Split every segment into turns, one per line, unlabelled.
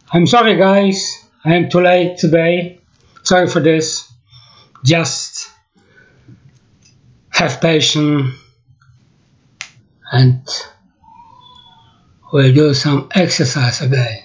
I'm sorry guys, I am too late today. Sorry for this. Just have patience and we'll do some exercise again.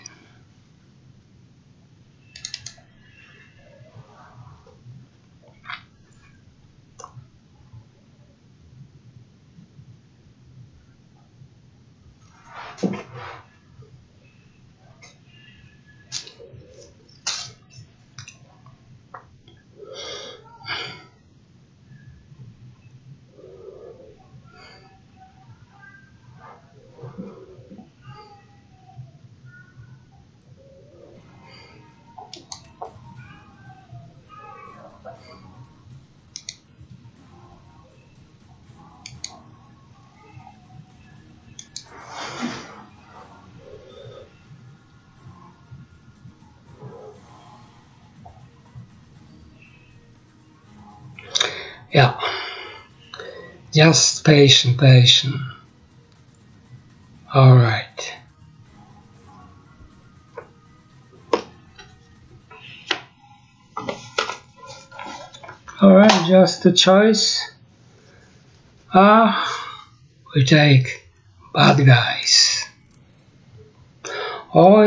Yeah, just patient. All right. All right, just a choice. We take bad guys. Oh,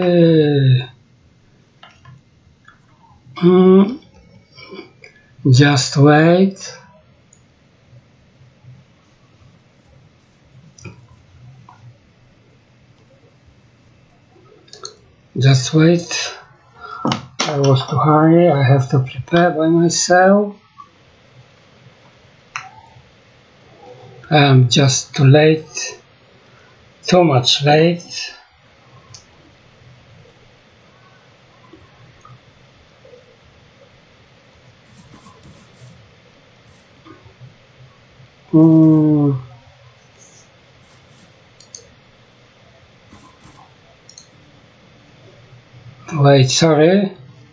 just wait. Just wait. I was too hurry. I have to prepare by myself. I'm just too late. Too much late. Wait, sorry.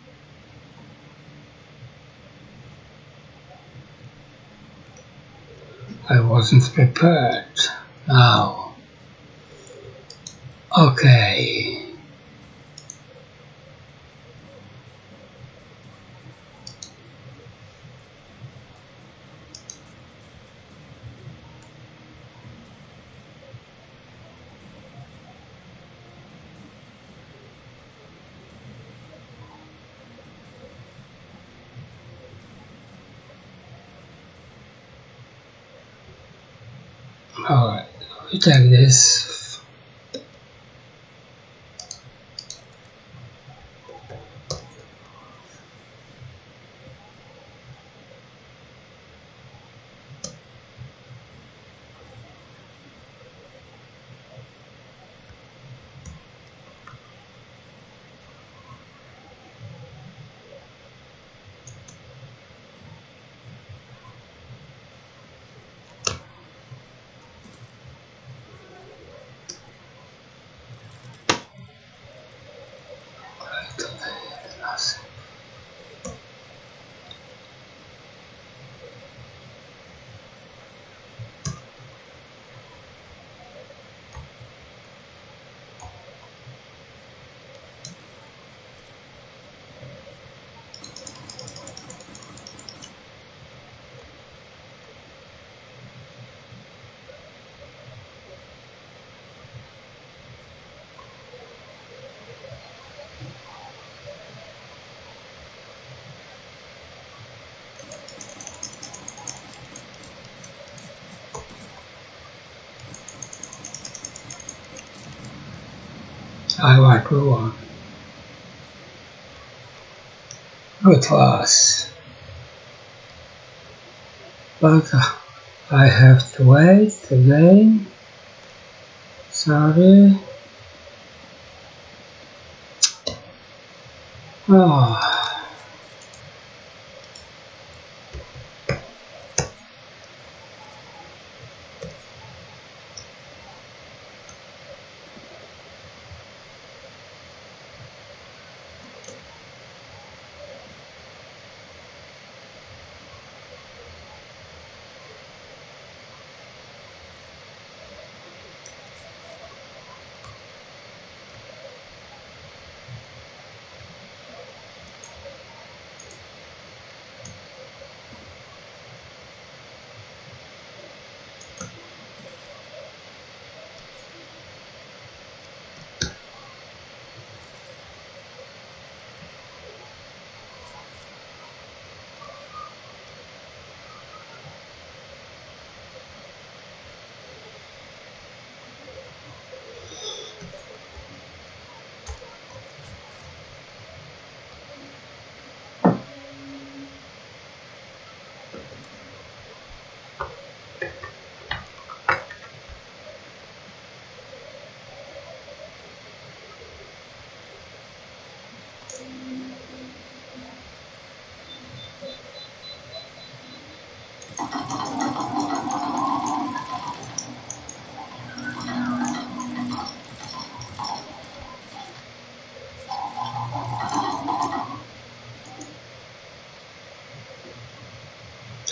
I wasn't prepared. Now. Okay. Alright, we take this. I like the one. Good class. But I have to wait again. Sorry. Oh.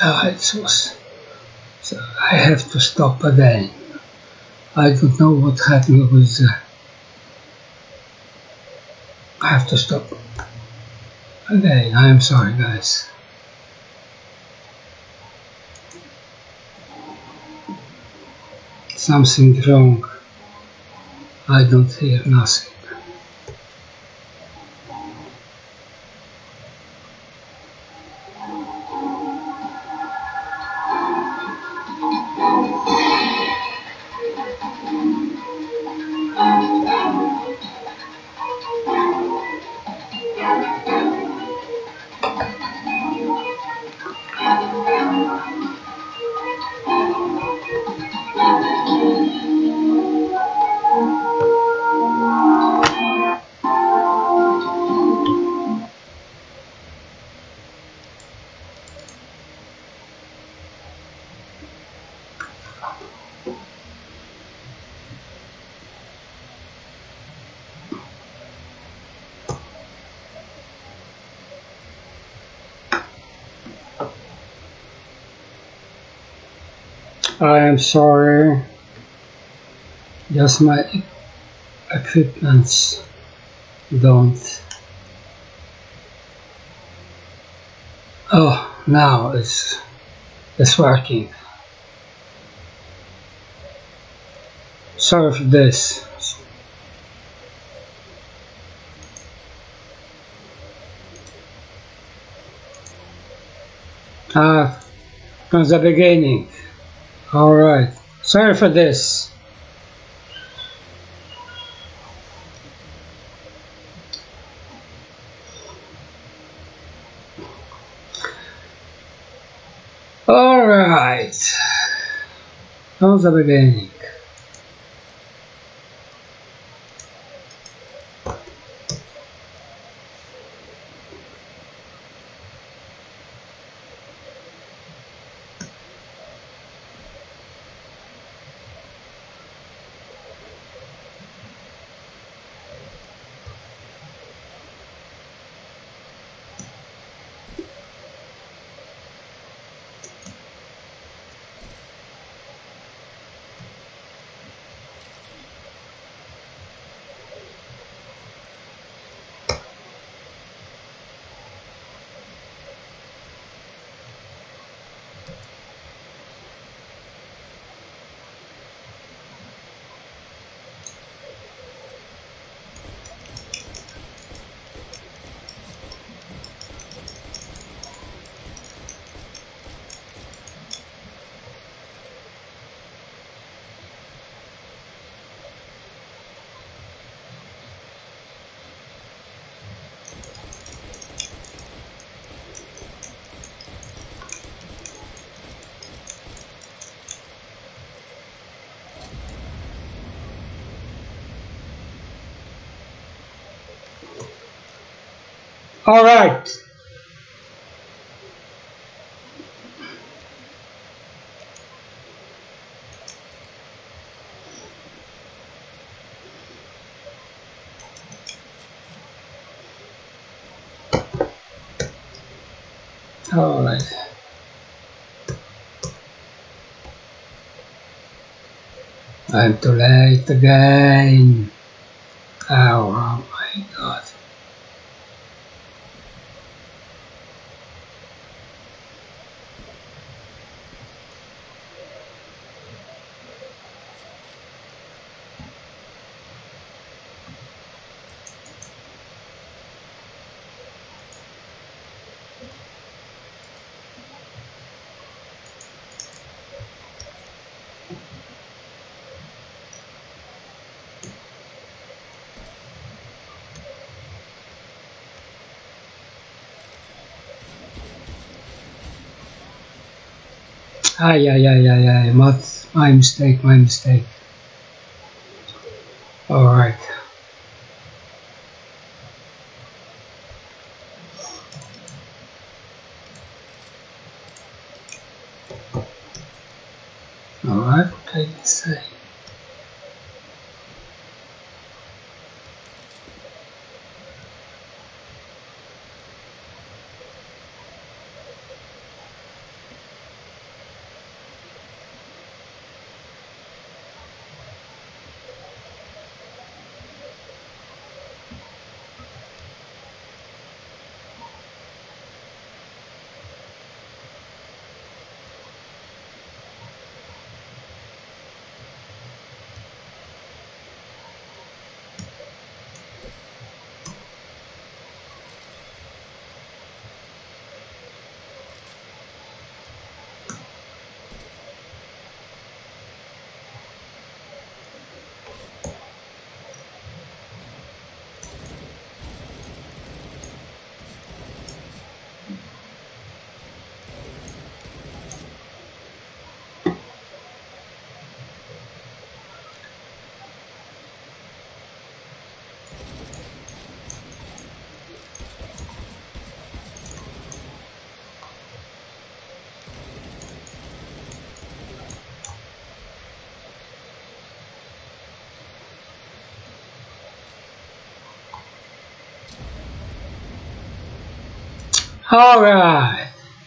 It was. So I have to stop again. I don't know what happened with I have to stop again. I am sorry, guys. Something wrong. I don't hear nothing. I am sorry, just my equipments don't. Oh, now it's working. Sorry for this. From the beginning. Alright, sorry for this. Alright, from the beginning. All right. All right. I'm too late again. Oh my God. Ay, my mistake, my mistake. All right. All right, what did I say? All right.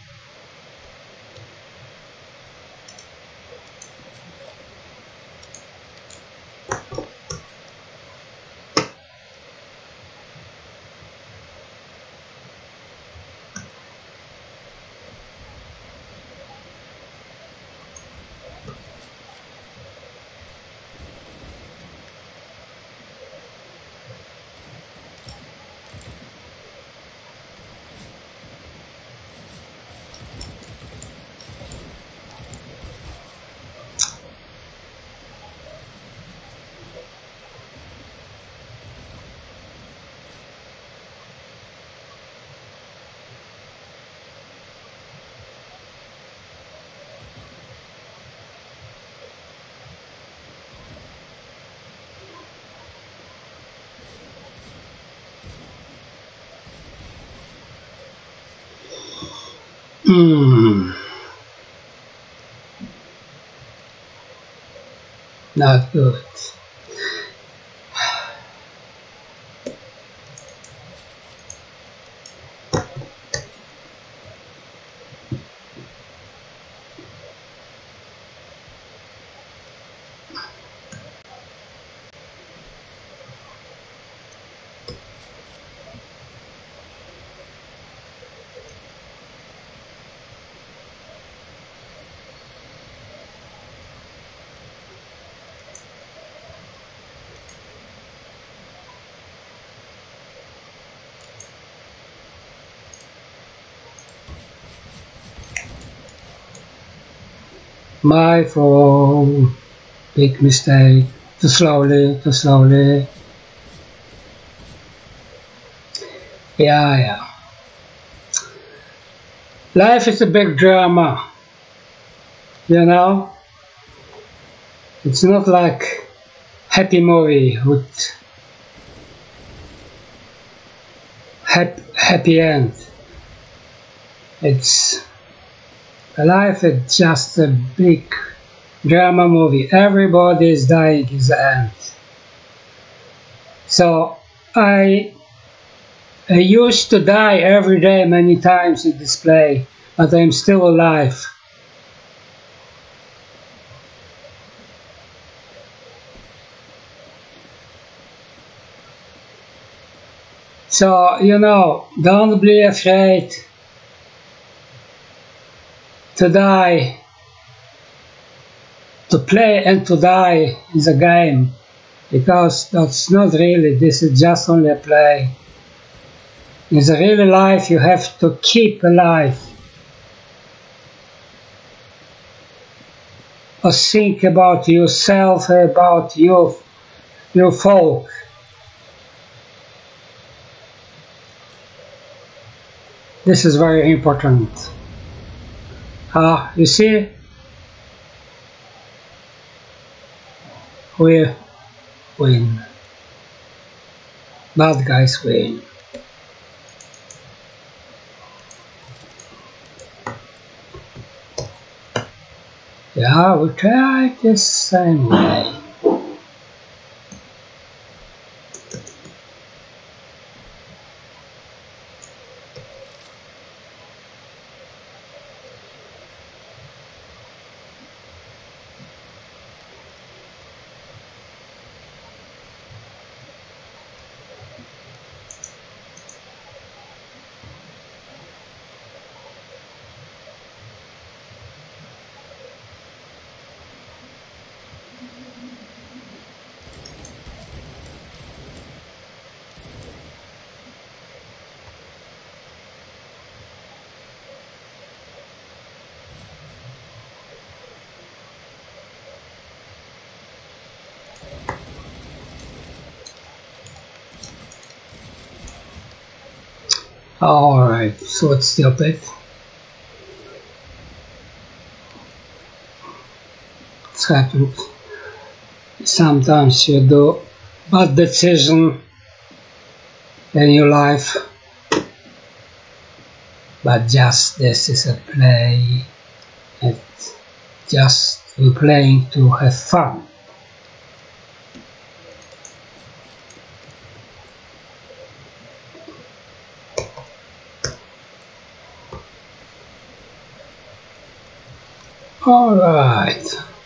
Not good. My fault. Big mistake. Too slowly, too slowly. Yeah. Life is a big drama. You know? It's not like happy movie with happy end. It's life is just a big drama movie. Everybody is dying in the end. So I used to die every day many times in this play, but I'm still alive. So, you know, don't be afraid to die, to play and to die in the game, because that's not really, this is just only a play. In the real life you have to keep alive, or think about yourself, about your folk. This is very important. You see, we win. Bad guys win. Yeah, we try it the same way. Alright, so let's stop it. It's happened. Sometimes you do bad decision in your life. But just this is a play. It's just we're playing to have fun. All right.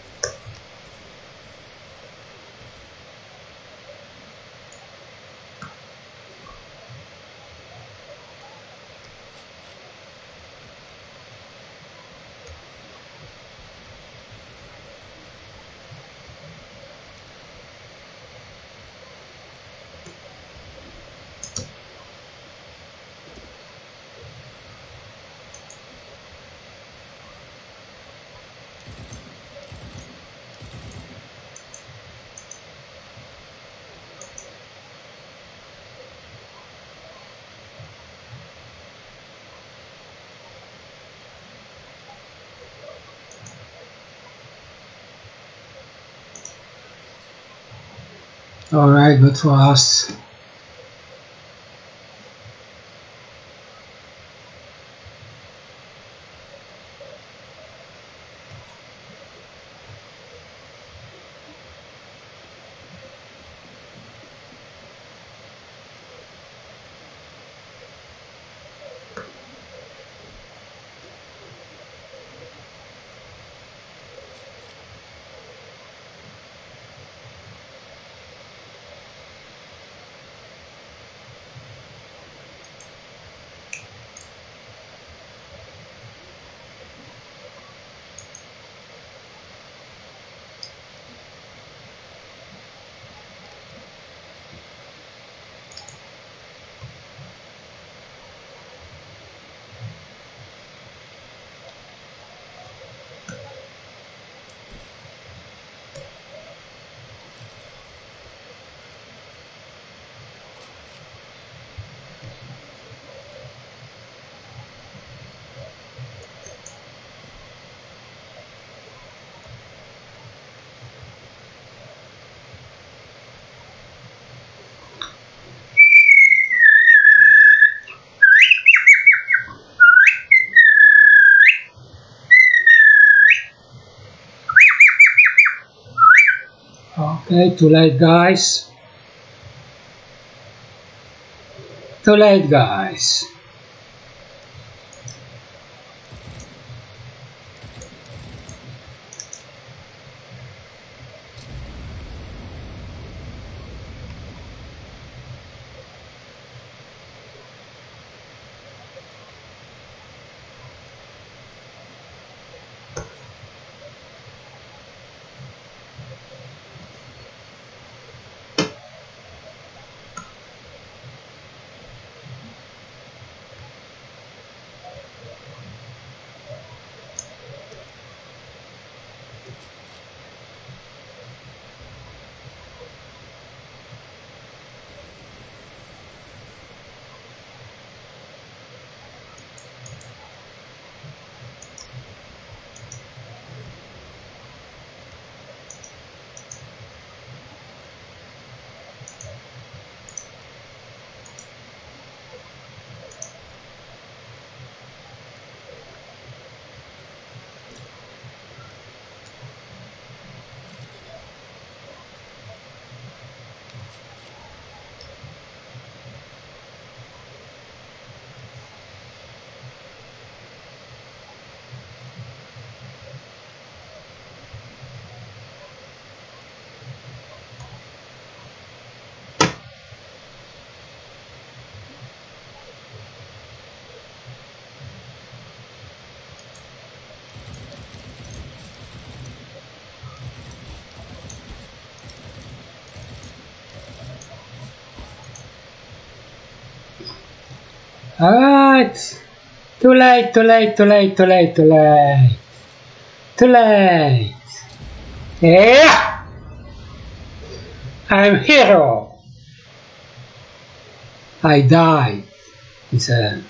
All right, good for us. Okay, too late, guys. Too late, guys. Alright, too late, too late, too late, too late, too late, too late. Yeah, I'm hero. I died, he said.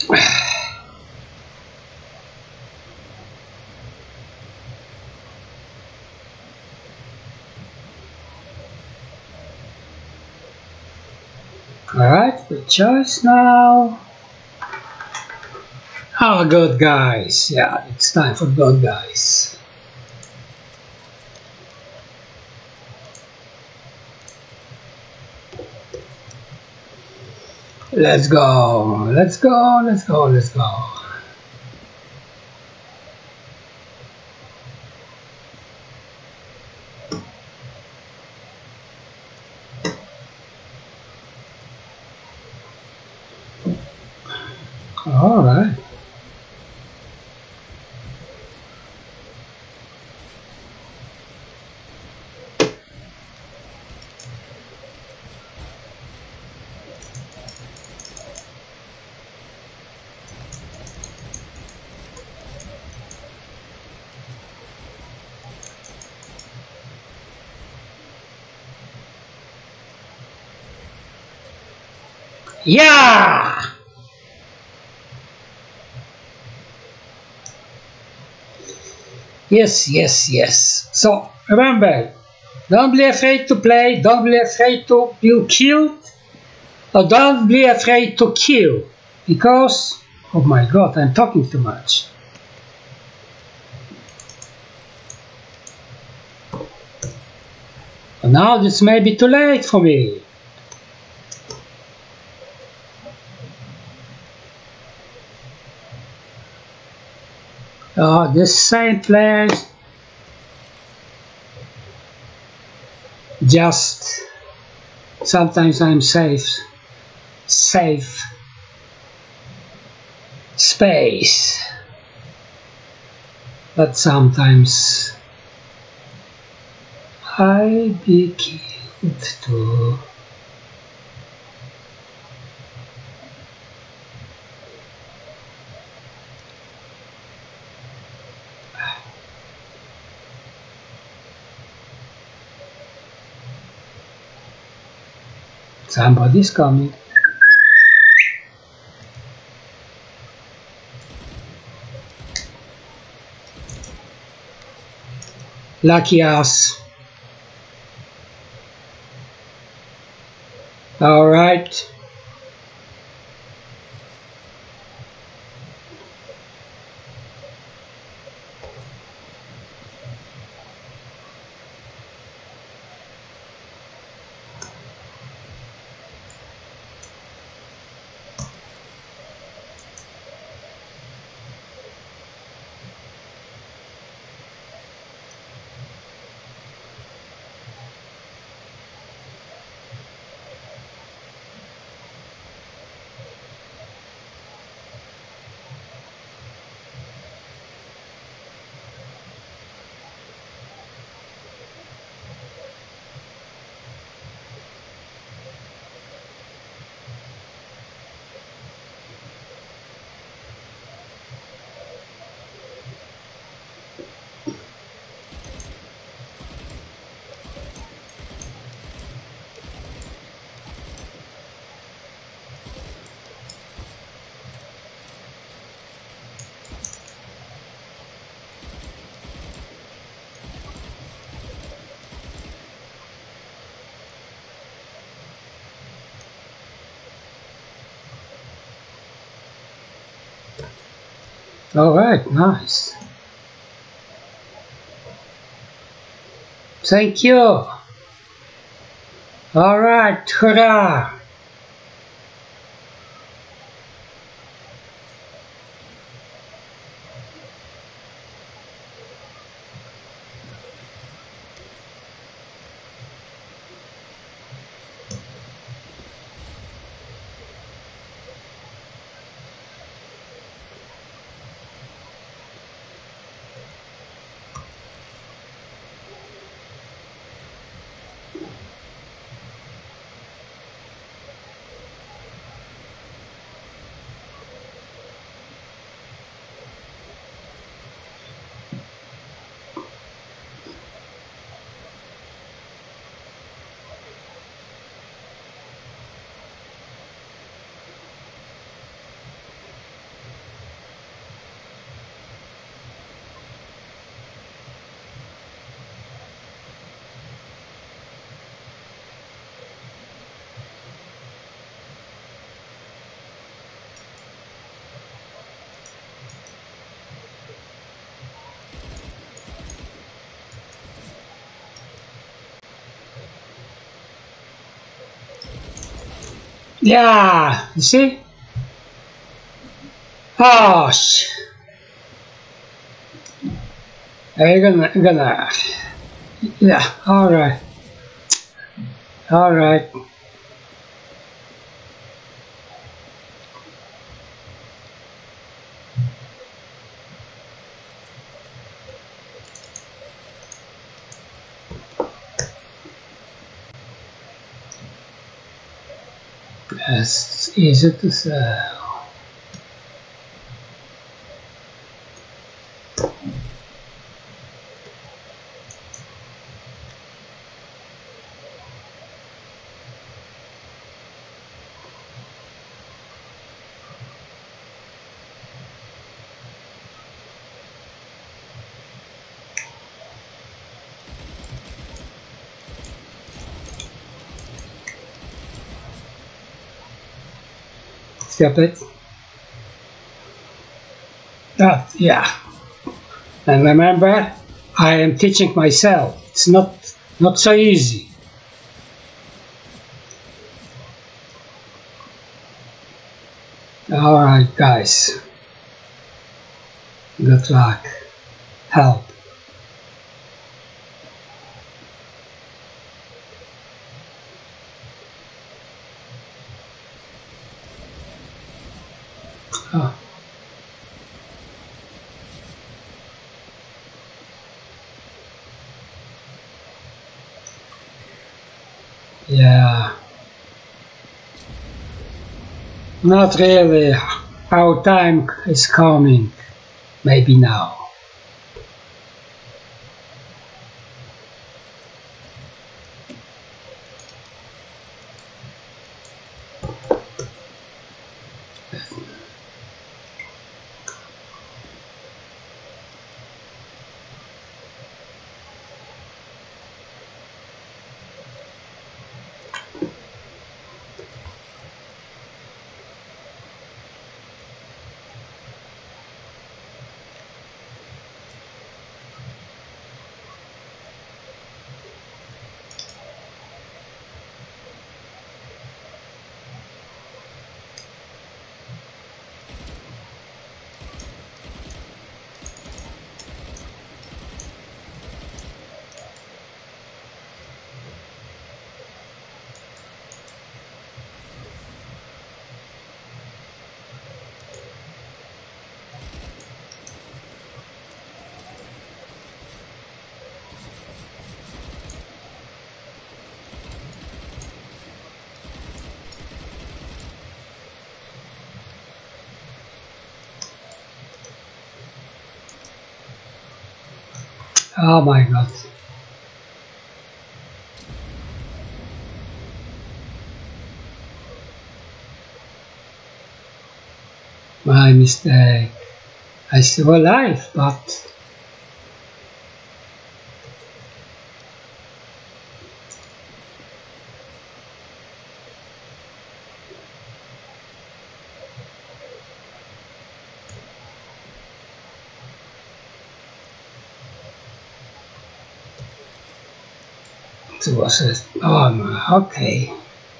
Alright, good choice now. Oh, good guys. Yeah, it's time for good guys. Let's go, let's go, let's go, let's go. All right. Yeah! Yes, yes, yes. So remember, don't be afraid to play, don't be afraid to be killed, or don't be afraid to kill, because, oh my god, I'm talking too much. But now this may be too late for me. The same players just sometimes I'm safe space, but sometimes I be killed too. Somebody's coming. Lucky us. All right. All right, nice. Thank you. All right, hurrah. Yeah, you see? Oh, we're gonna, yeah, alright. Alright. It's easy to sell. Stop it. Yeah. And remember, I am teaching myself. It's not so easy. Alright guys. Good luck. Help. Oh. Yeah. Not really. Our time is coming. Maybe now. Oh my god. My mistake. I still alive, but it was a, oh no, okay.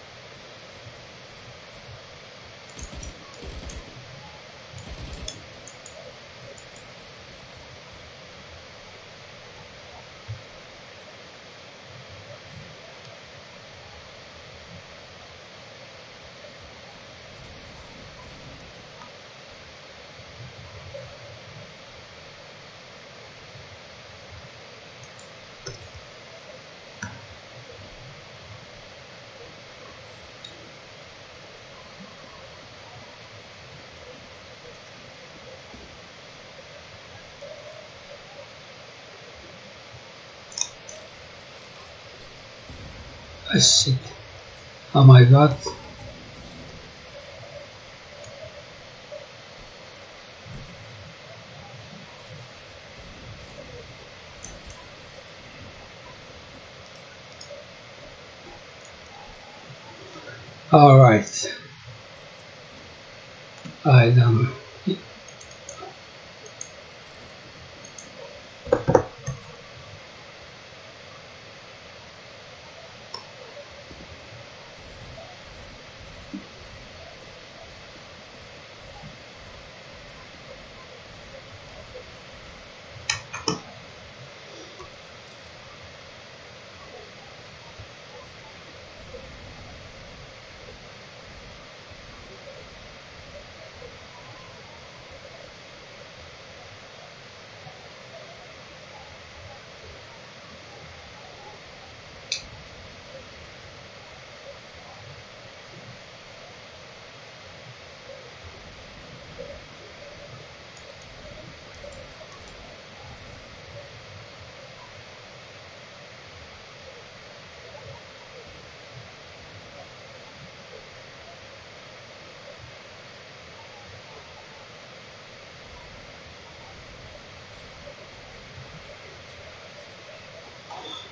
Shit. Oh my god. All right. I done.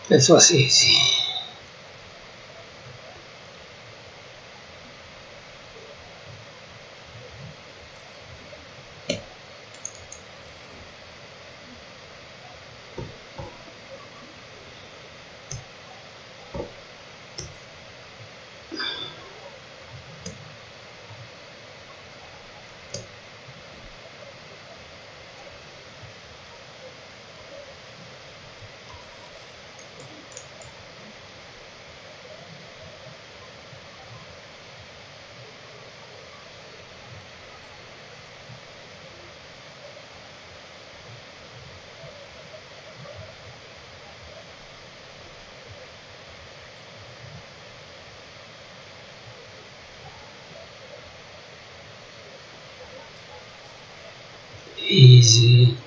This was easy. Easy.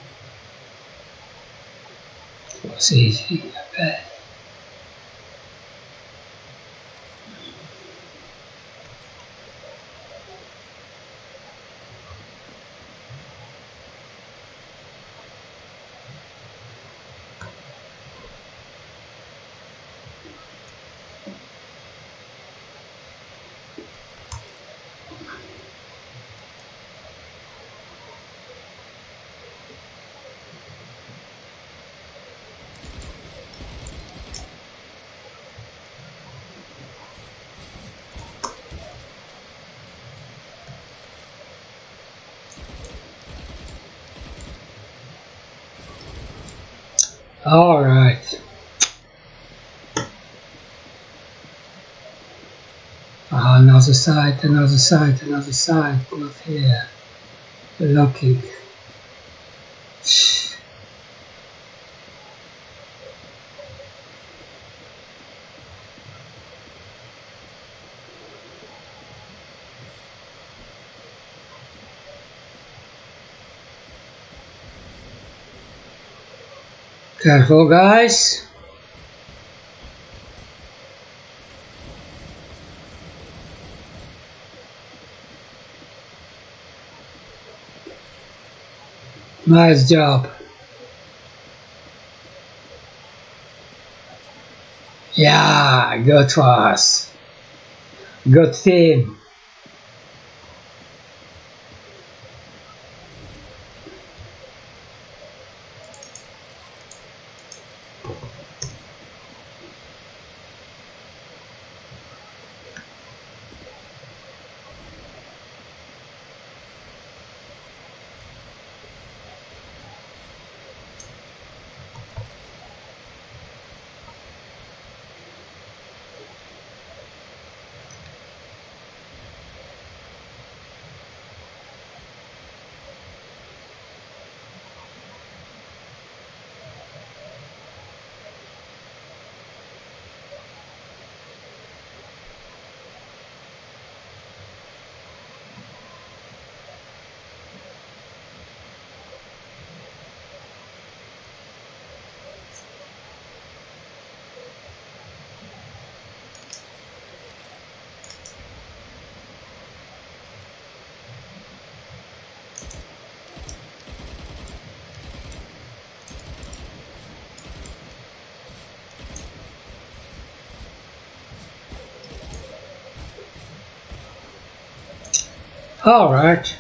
It was easy, I bet. All right. Another side, another side, another side. Not here. Looking. Careful, guys. Nice job. Yeah, good for us. Good team. All right.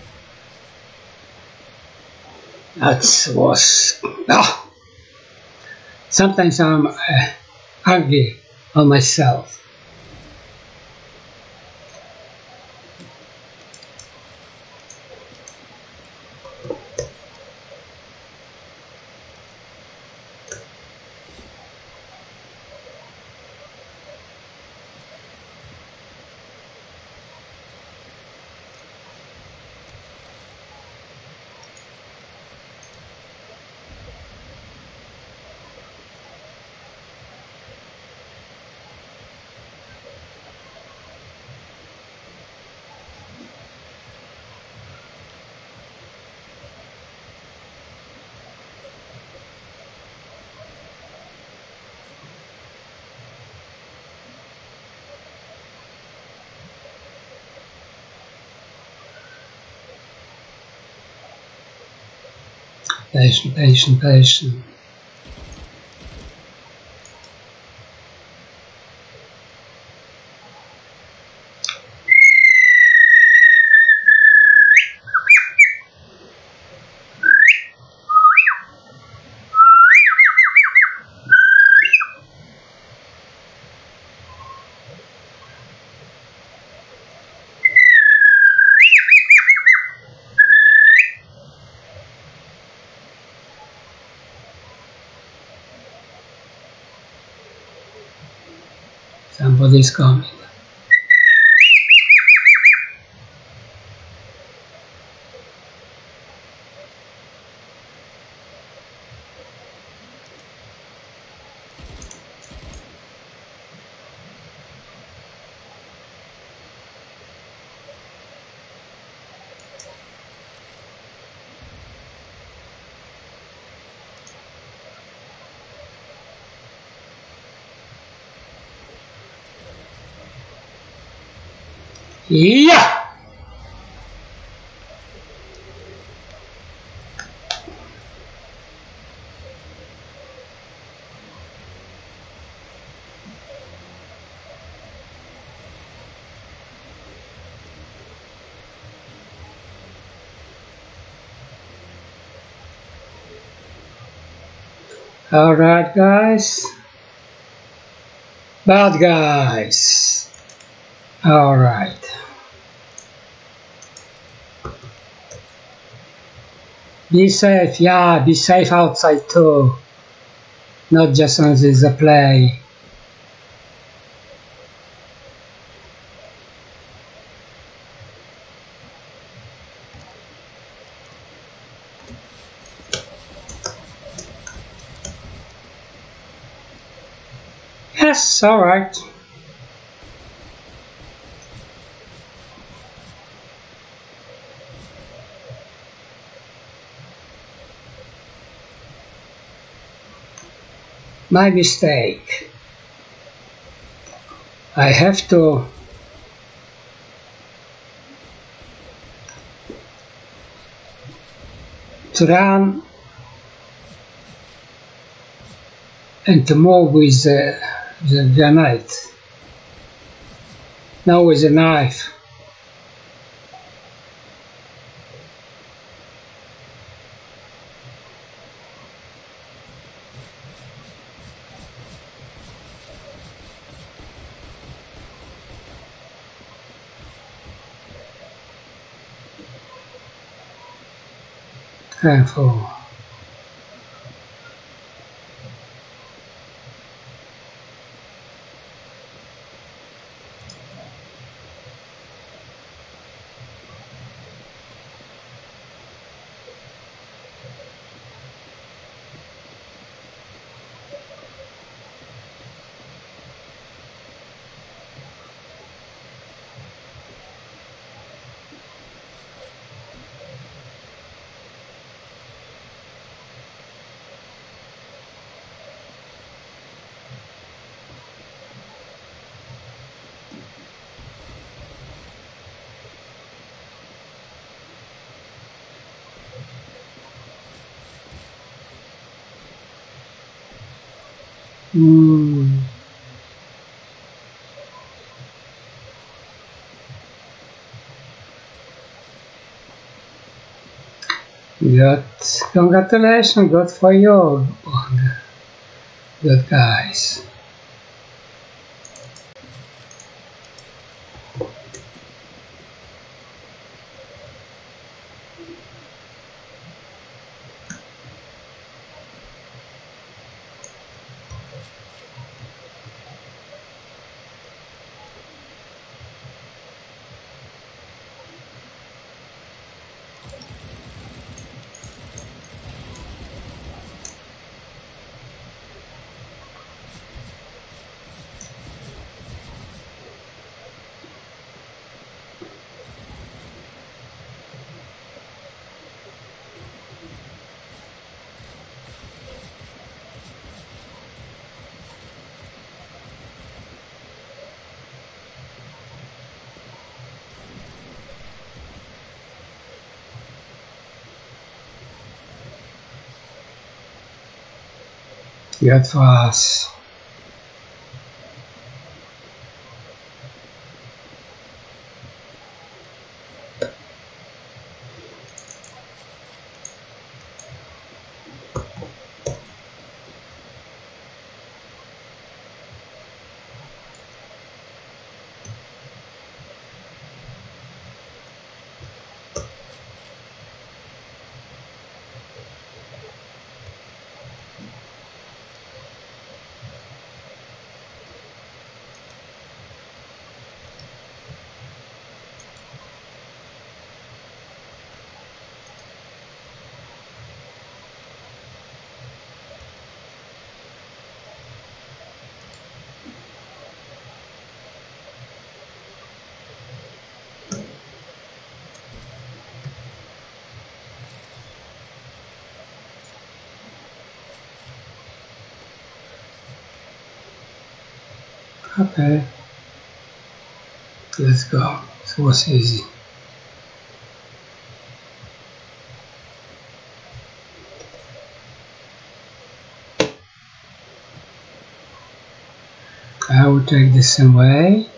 That was. Oh. Sometimes I'm angry on myself. Patient, patient, patient. Somebody's coming. Yeah! Alright guys. Bad guys. Alright. Be safe, yeah, be safe outside too. Not just on the play. Yes, alright. My mistake. I have to run and to move with the granite. Now with a knife. Careful. Good. Congratulations, good for you. Good guys. Good for us. Okay. Let's go. It was easy. I will take this away.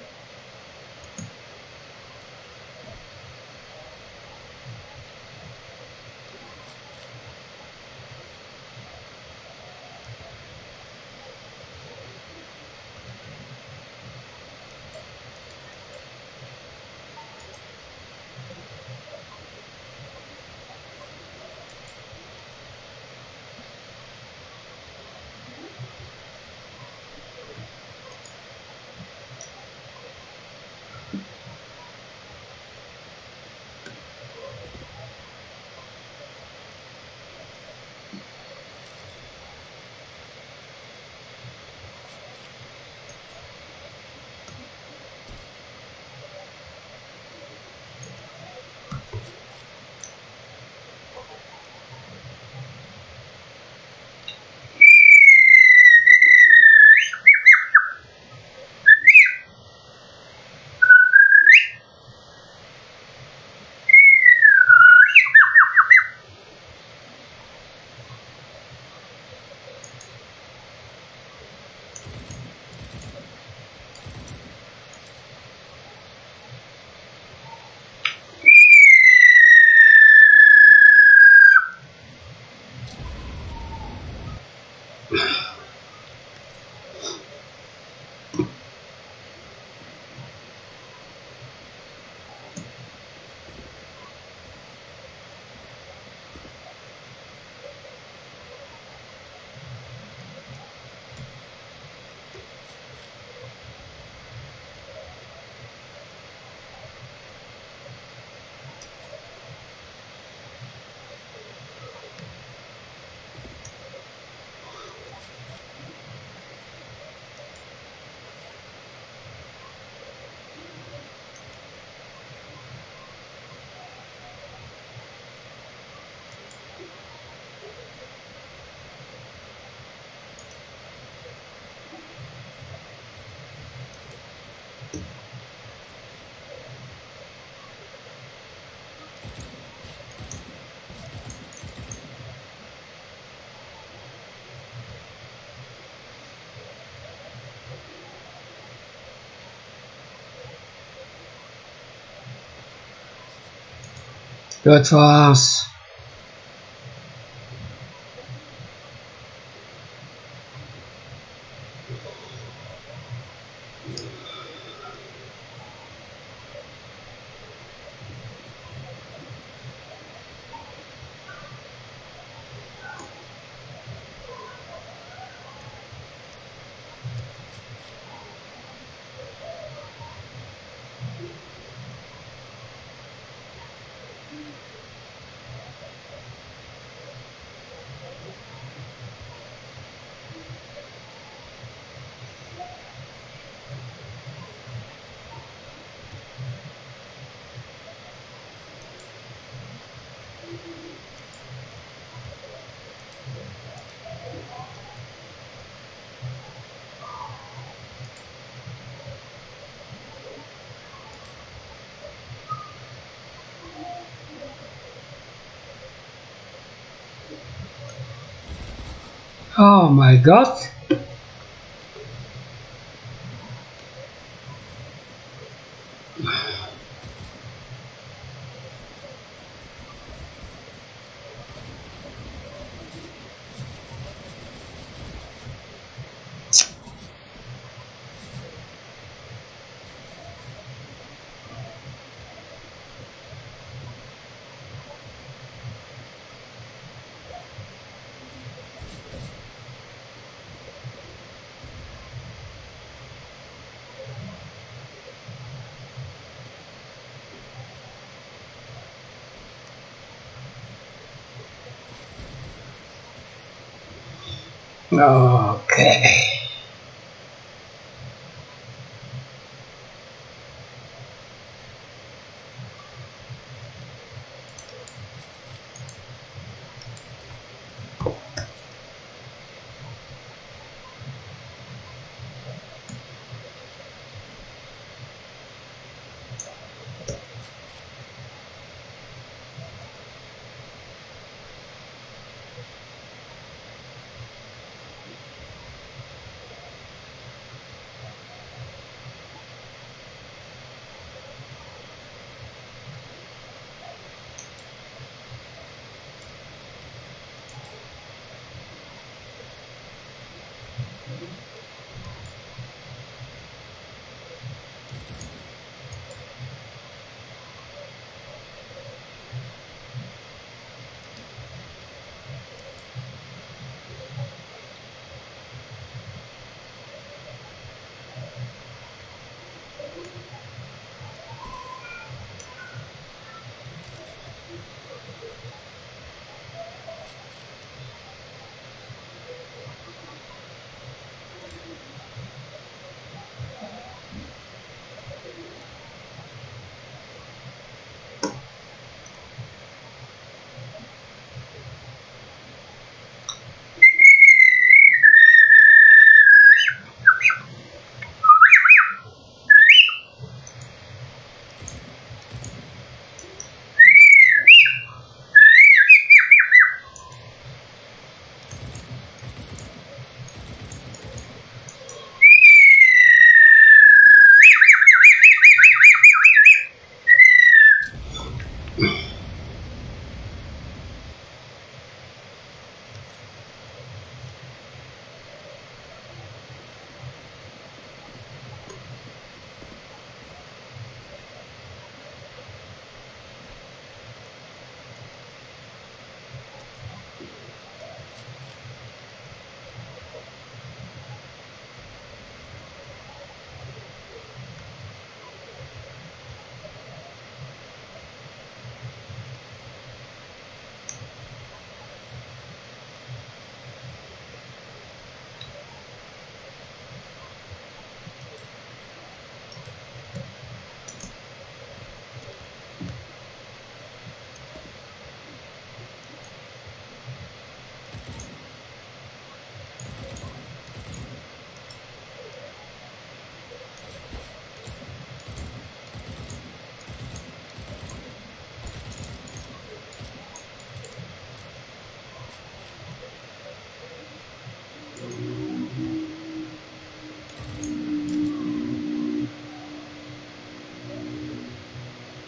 Good for us. Oh my God. Okay.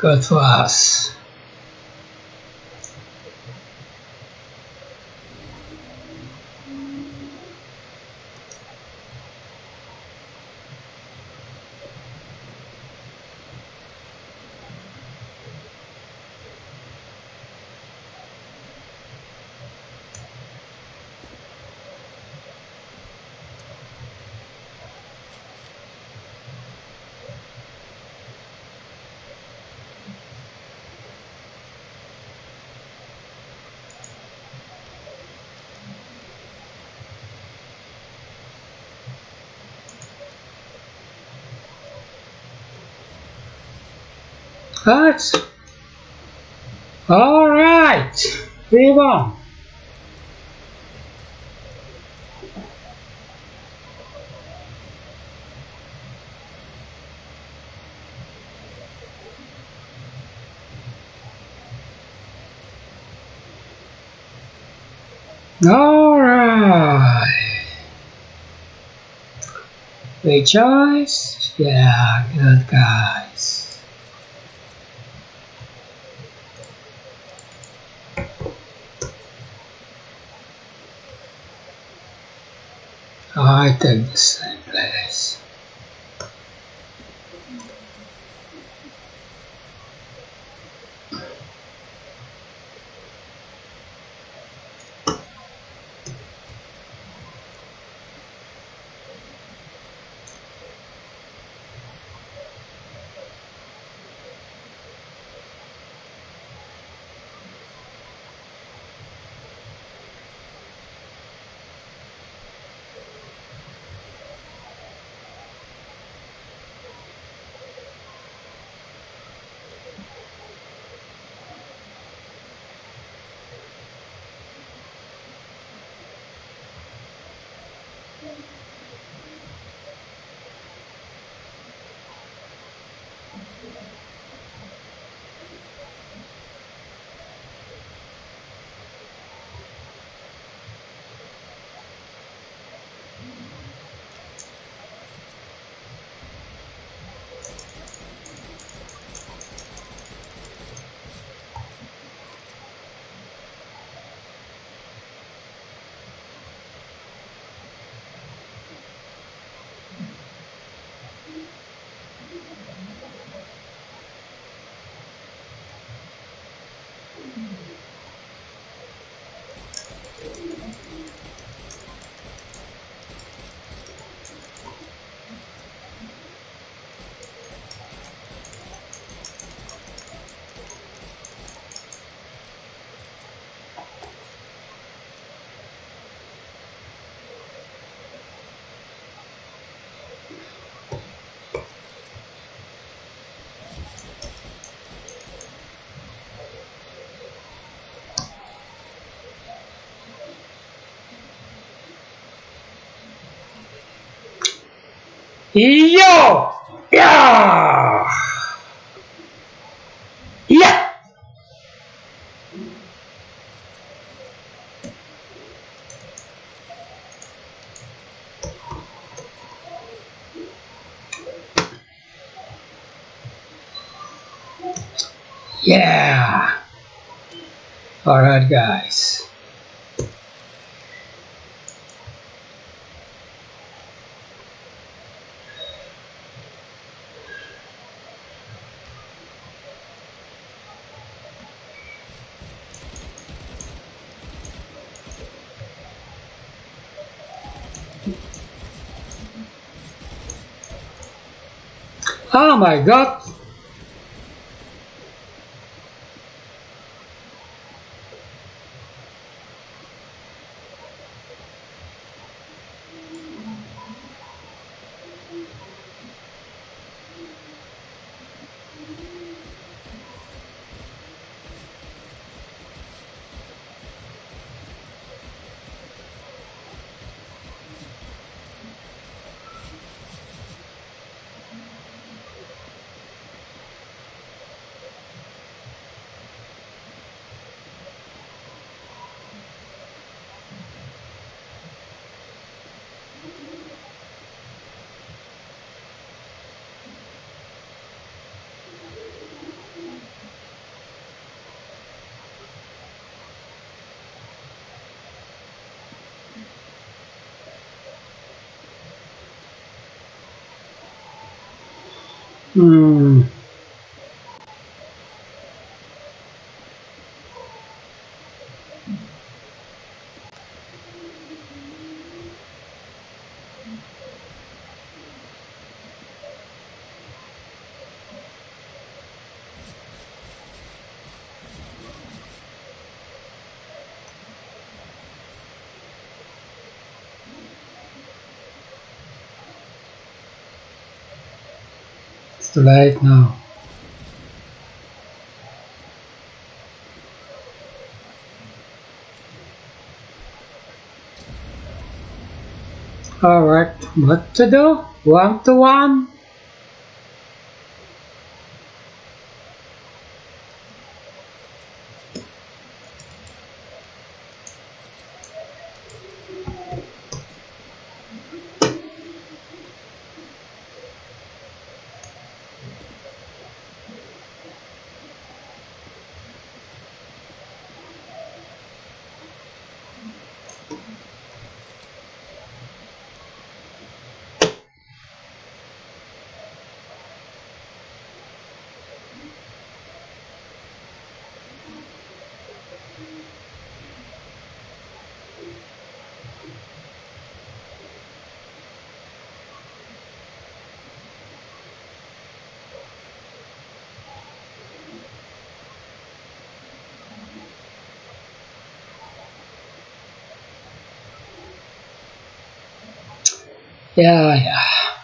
Good for us. That's all right. 3-1. All right. Great choice. Yeah, good guys. I take the same place. Yo! Yeah! Yeah! Yeah! Alright, guys. Oh my God! Hmm. It's too late now. Alright, what to do? 1-1. Yeah.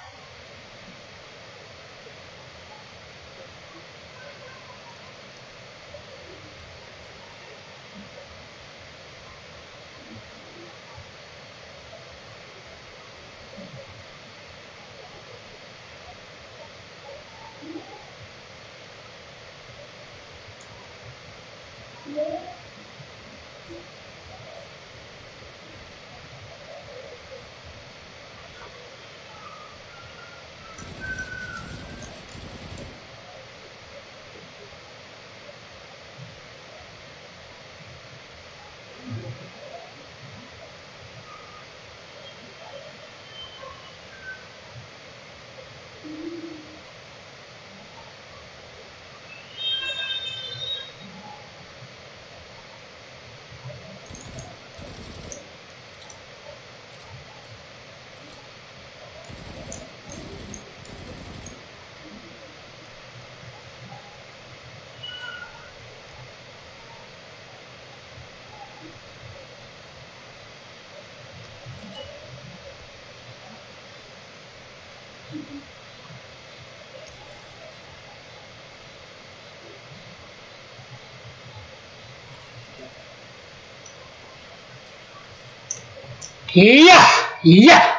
Yeah.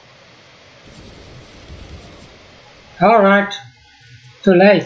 Alright, too late.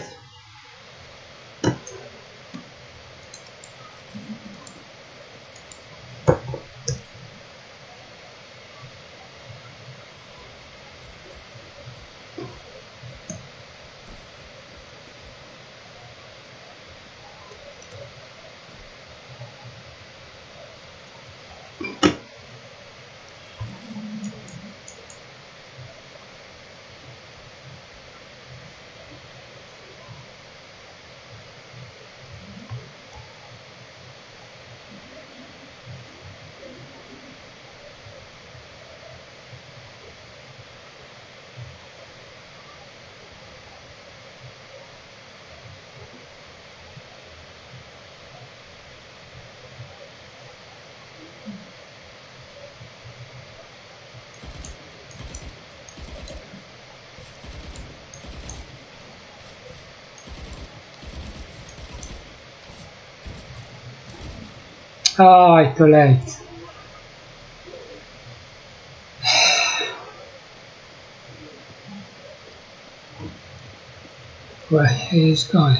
Oh, it's too late. Where he is going.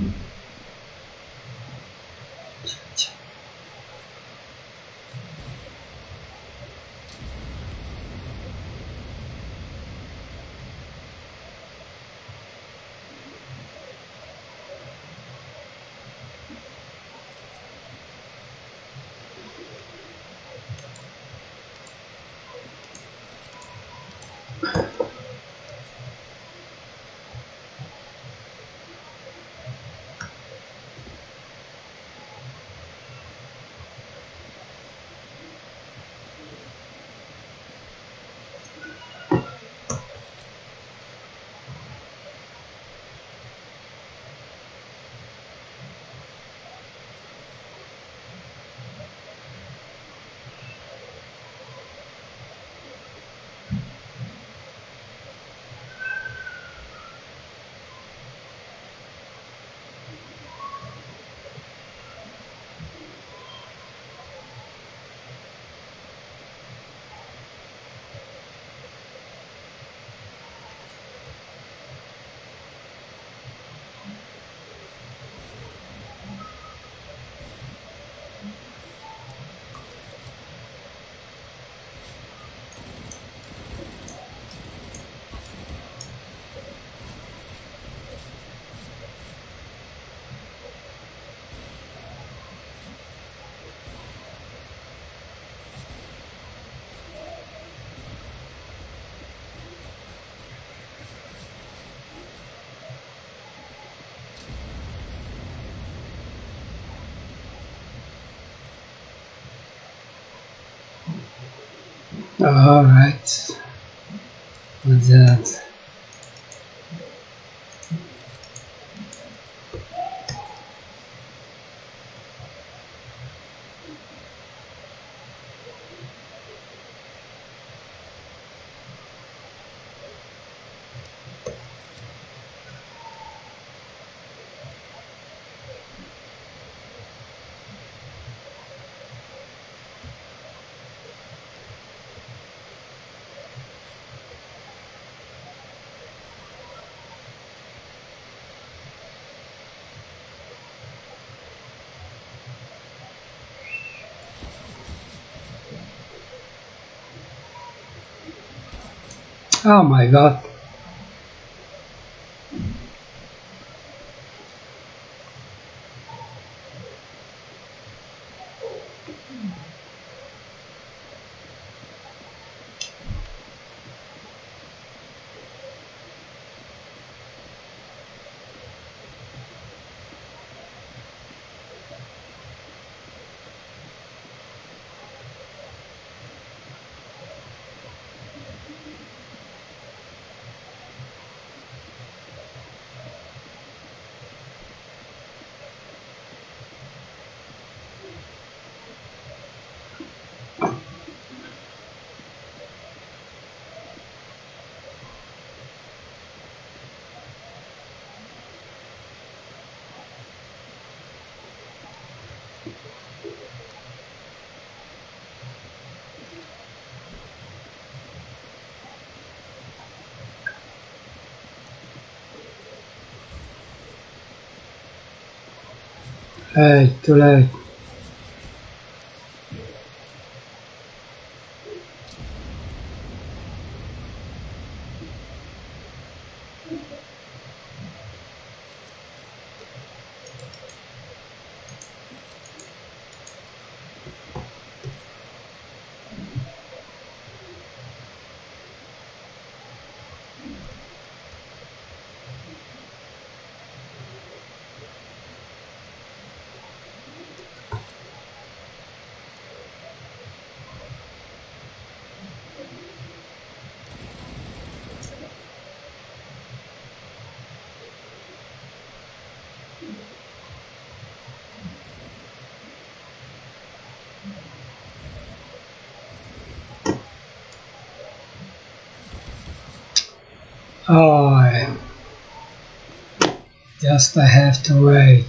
All right. What's that? Oh my God. Hey, too late. Oh, I have to wait.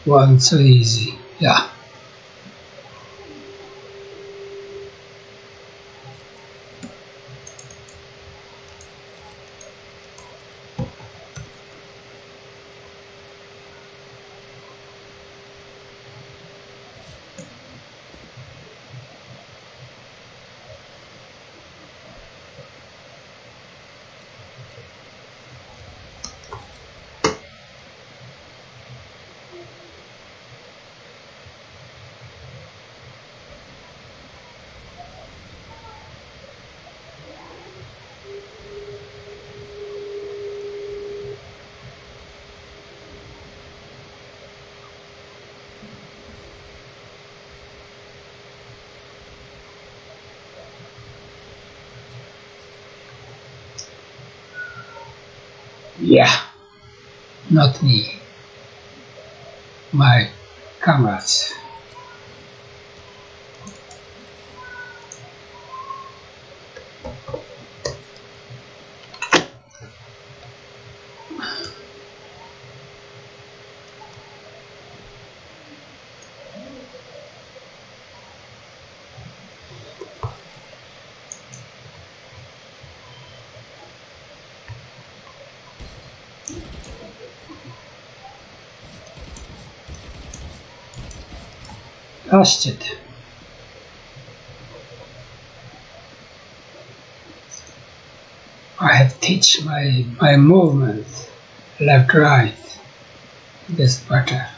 wasn't so easy. Yeah. Yeah, not me, my comrades. Lost it. I have teach my movement left right. This better.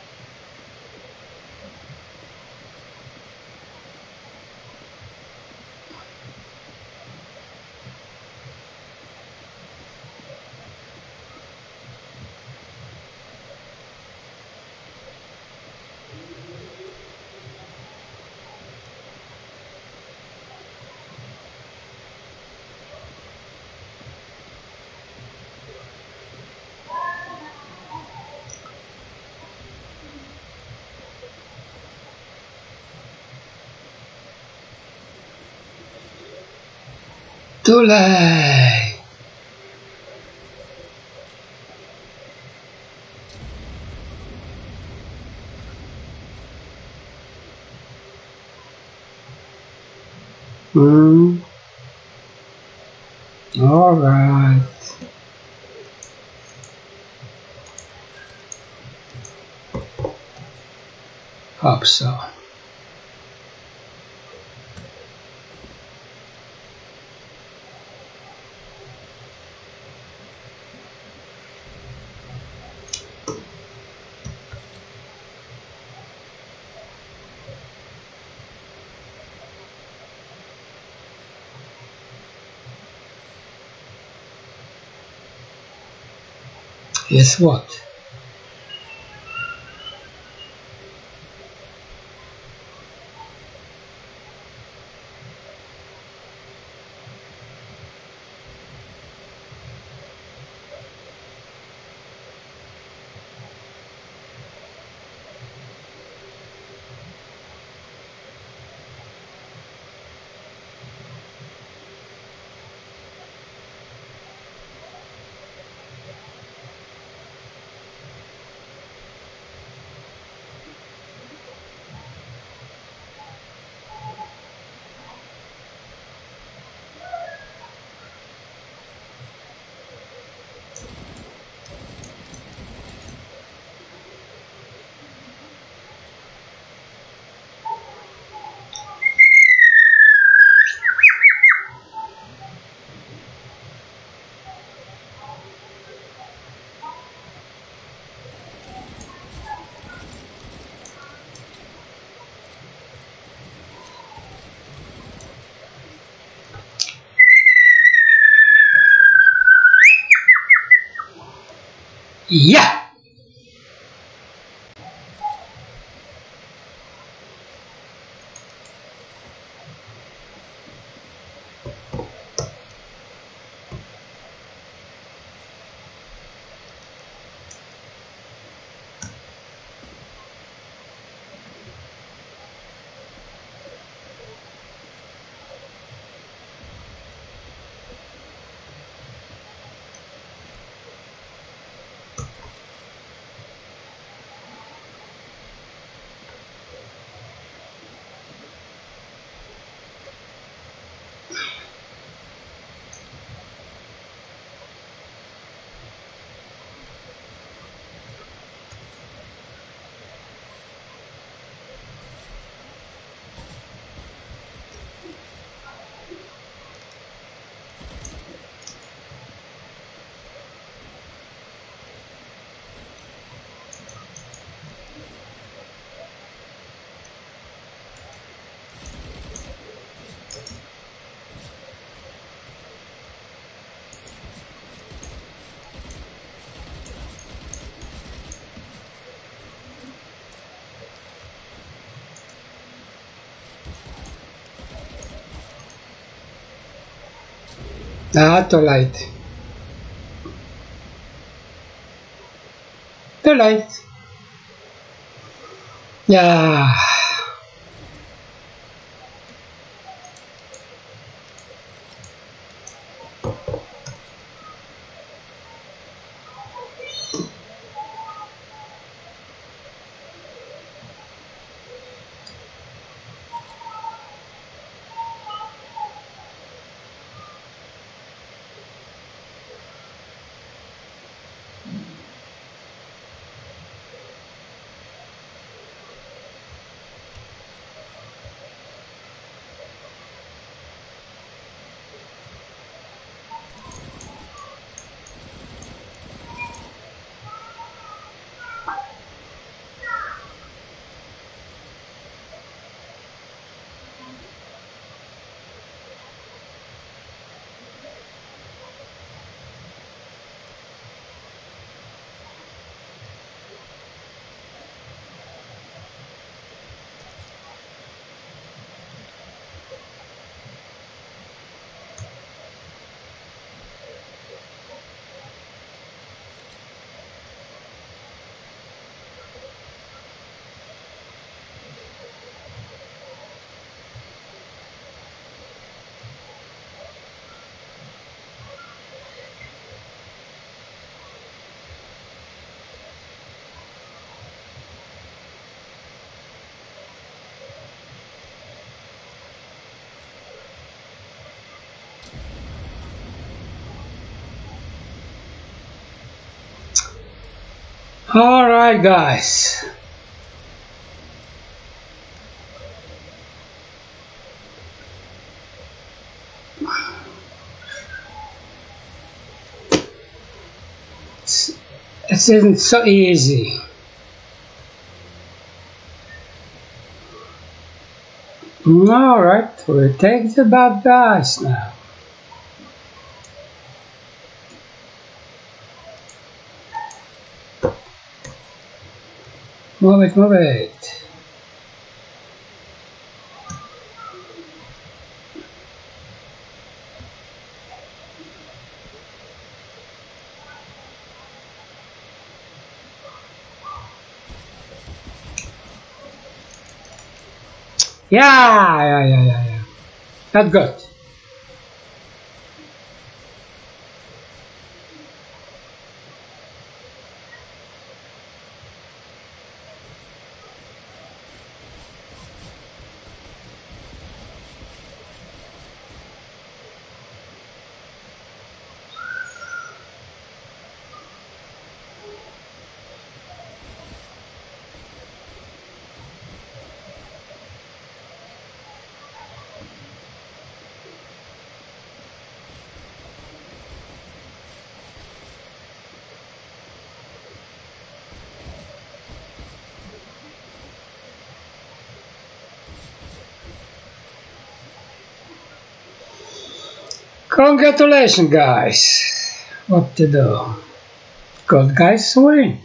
Too late. All right. Hope so. Guess what? Yeah! Ah, too late. Too late. Yeah. Alright, guys. It isn't so easy. Alright, we'll take the bad guys now. Move it, move it. Yeah. That's good. Congratulations, guys. What to do? Good guys win.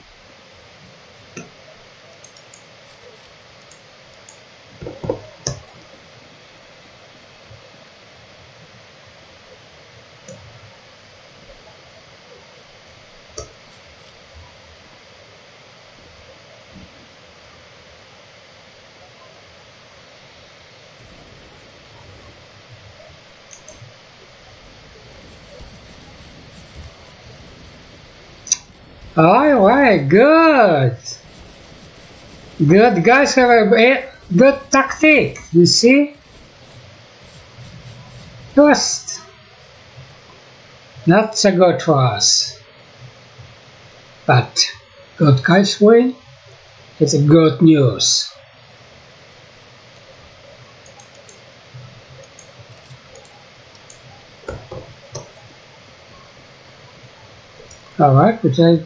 Alright, good. Good guys have a good tactic, you see? Just not so good for us. But good guys win. It's a good news. Alright, which I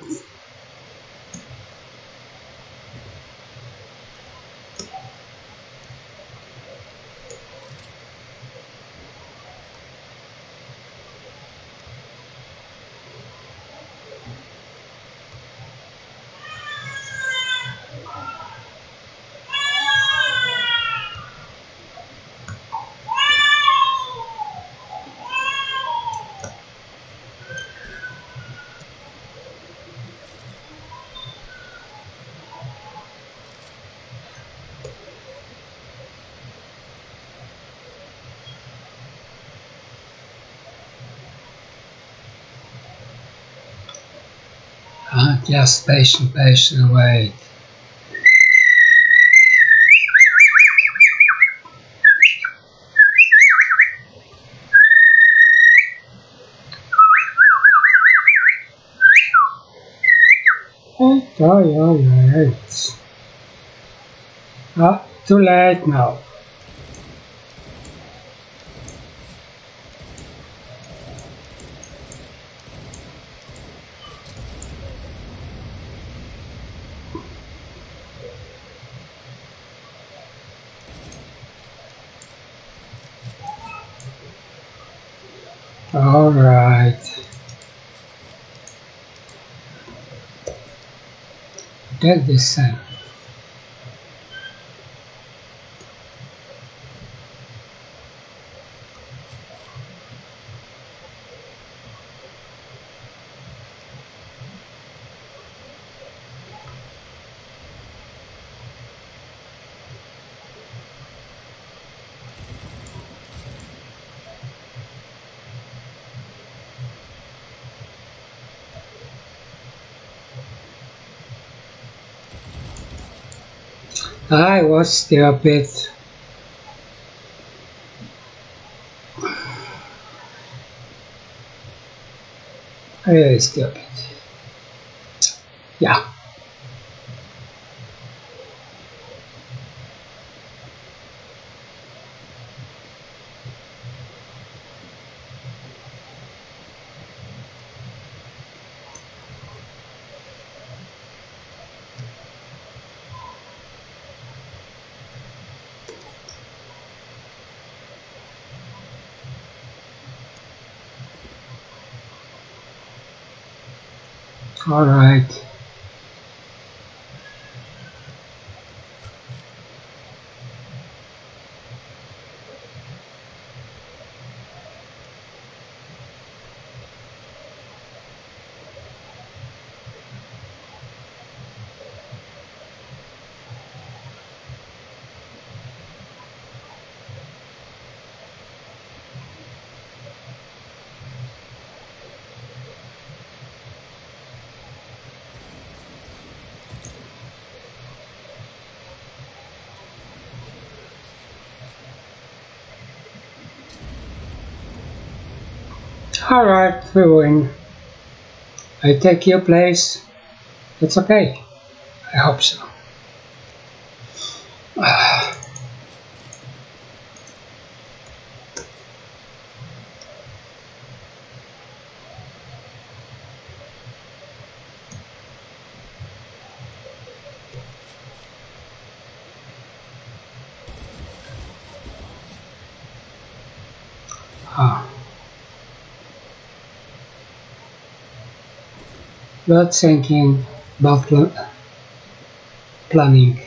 Just patient, wait. Alright. Ah, too late now. Alright. Get this thing. I was stupid. Really stupid. Yeah. All right. Alright, we win. I take your place. It's okay. I hope so. Not thinking about planning.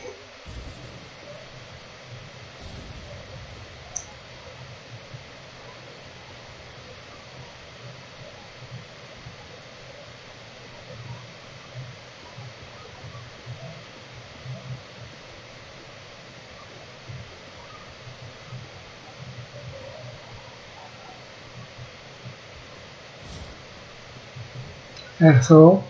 And so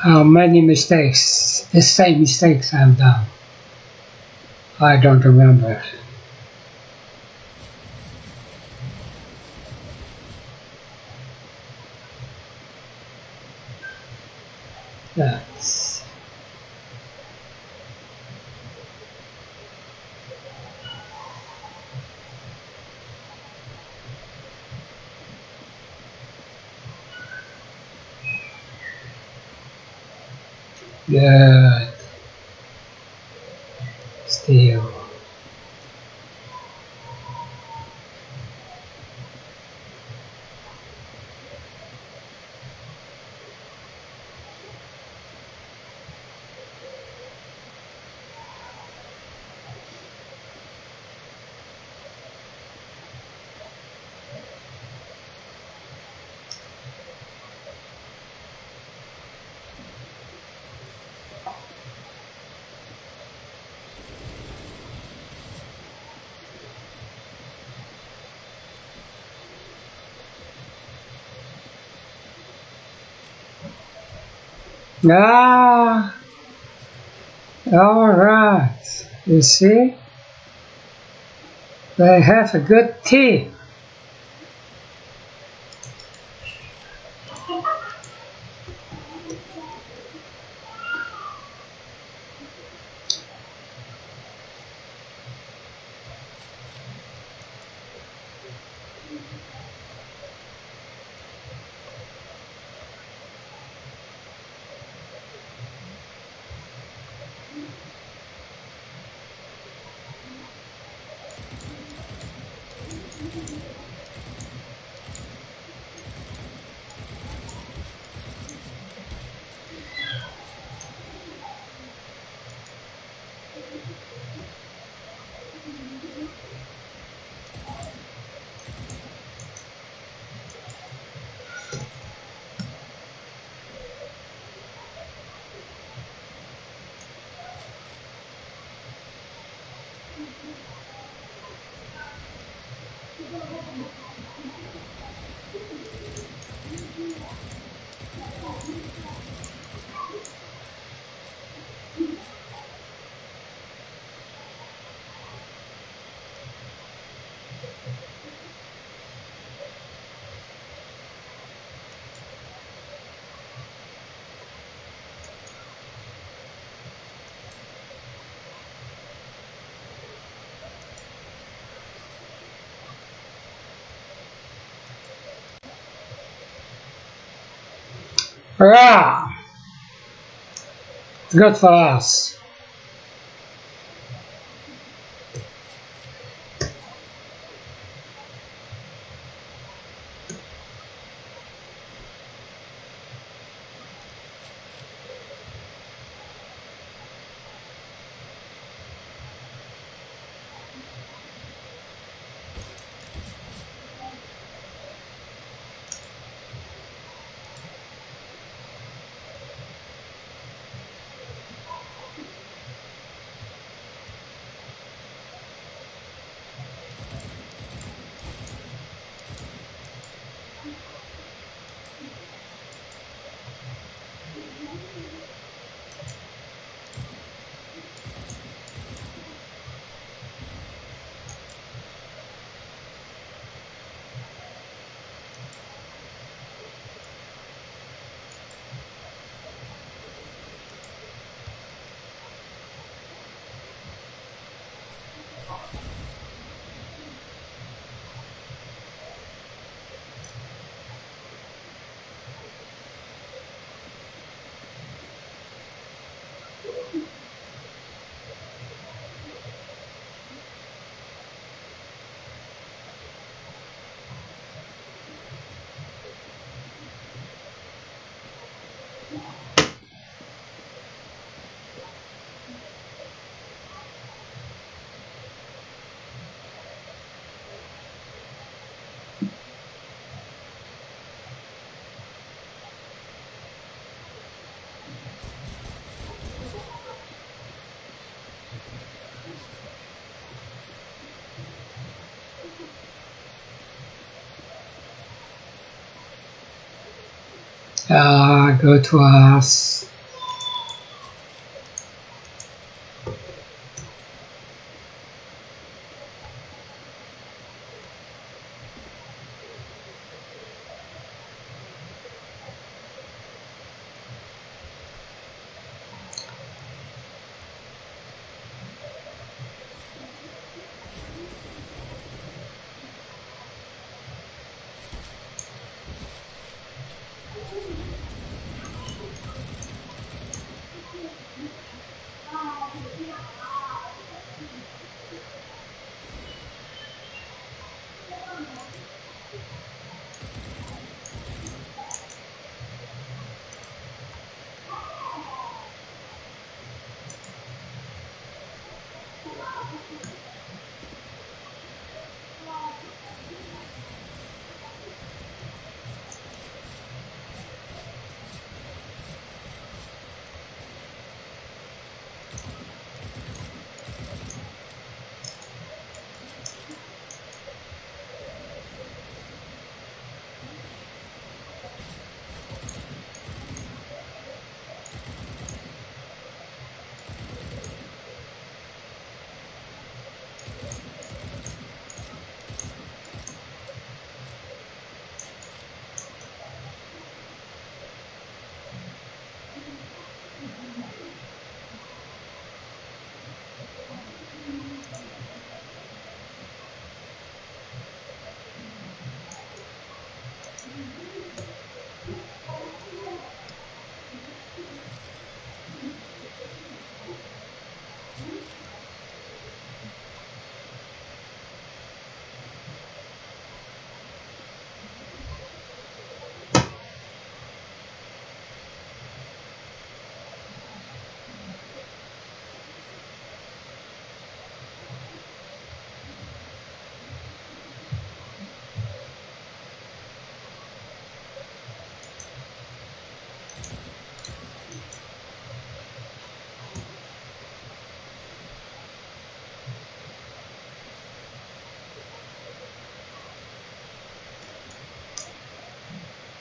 how many mistakes, the same mistakes I've done. I don't remember. That's good. Still. Ah, all right. You see, they have a good team. Hurrah! Good for us. Go to us.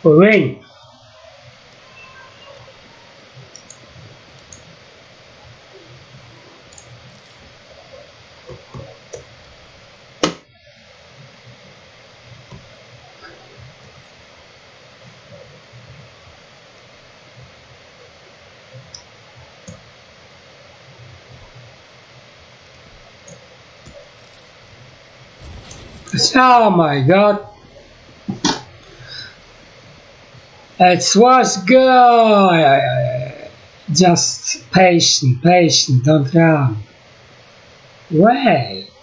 win. Oh my god. It was good. Just patient, don't run. Wait.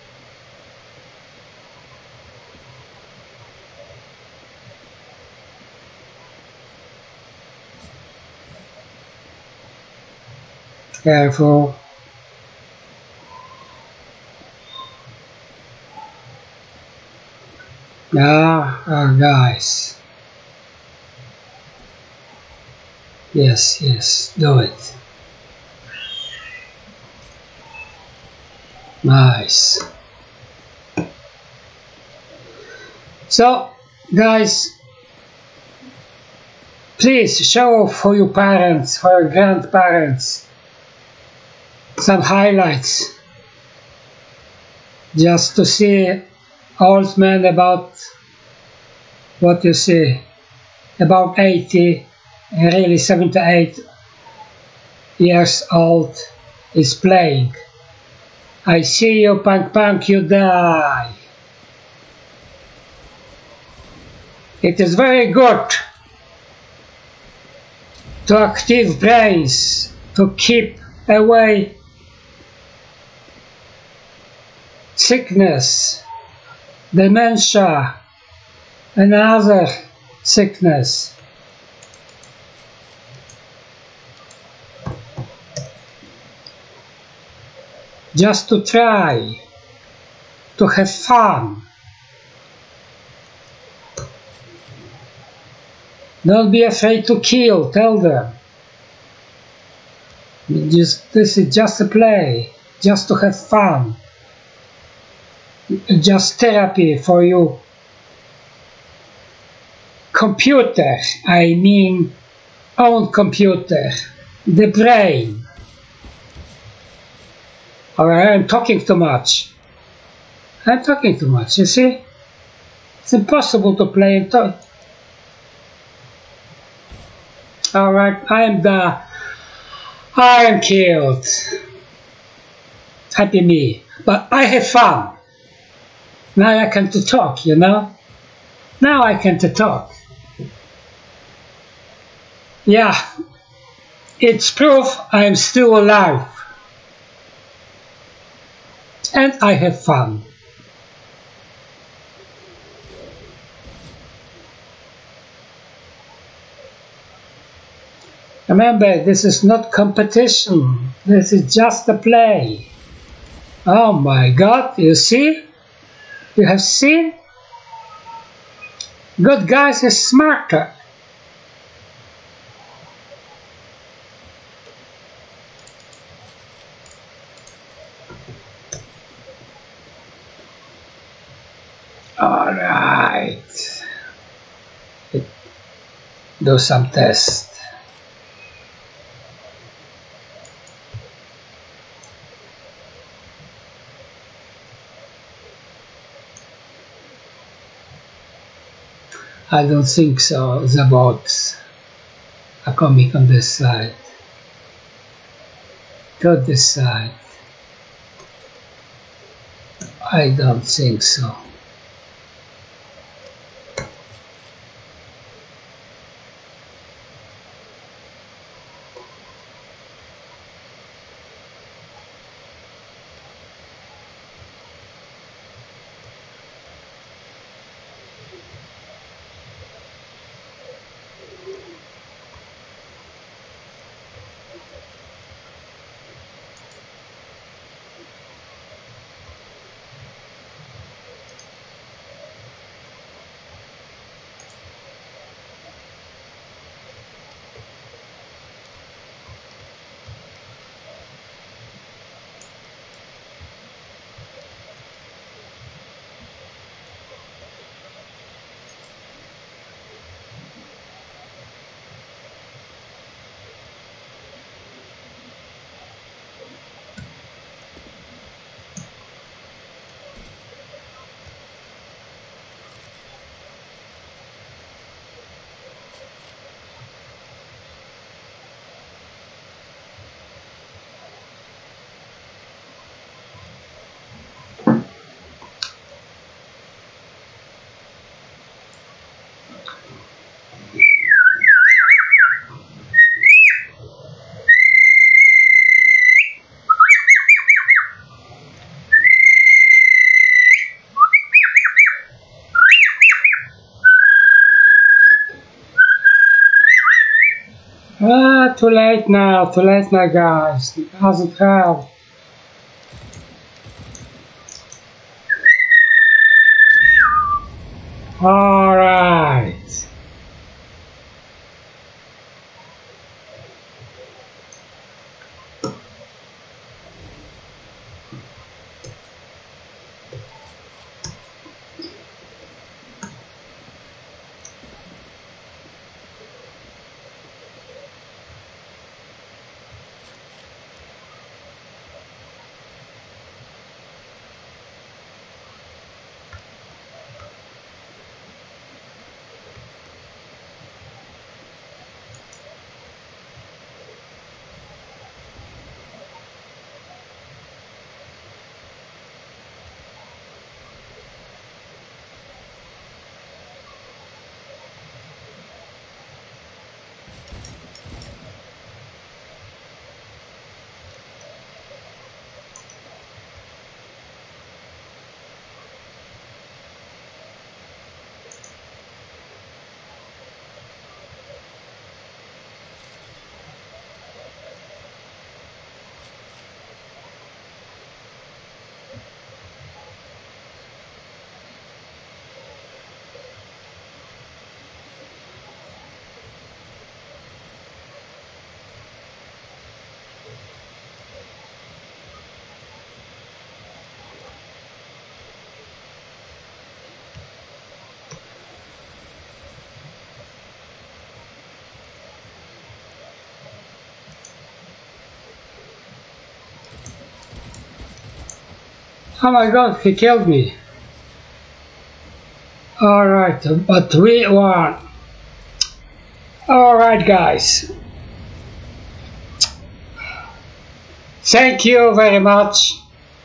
Careful. Now, guys. Yes, do it. Nice. So, guys, please show for your parents, for your grandparents, some highlights, just to see old man about what you see, about 80, really 78 years old is playing. I see you, punk, you die. It is very good to active brains, to keep away sickness, dementia, and other sickness. Just to try, to have fun. Don't be afraid to kill, tell them. This is just a play, just to have fun. Just therapy for you. Computer, I mean own computer, the brain. Alright, I'm talking too much. You see? It's impossible to play and talk. Alright, I am killed. Happy me. But I have fun. Now I can talk, you know? Now I can talk. Yeah, it's proof I'm still alive. And I have fun. Remember, this is not competition. This is just a play. Oh my god, you see? You have seen? Good guys is smarter. Alright. Do some tests. I don't think so. The boats are coming on this side. To this side. I don't think so. Ah, too late now, guys. It hasn't helped. All right. Oh my god, he killed me. Alright, but we won. Alright guys. Thank you very much.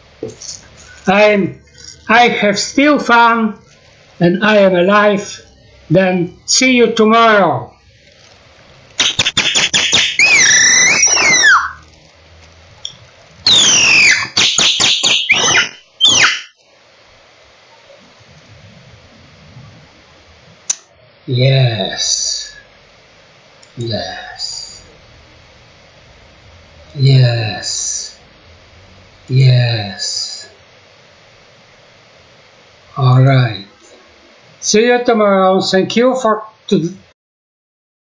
I have still fun and I am alive. Then see you tomorrow. Yes, yes, yes, yes. All right. See you tomorrow. Thank you for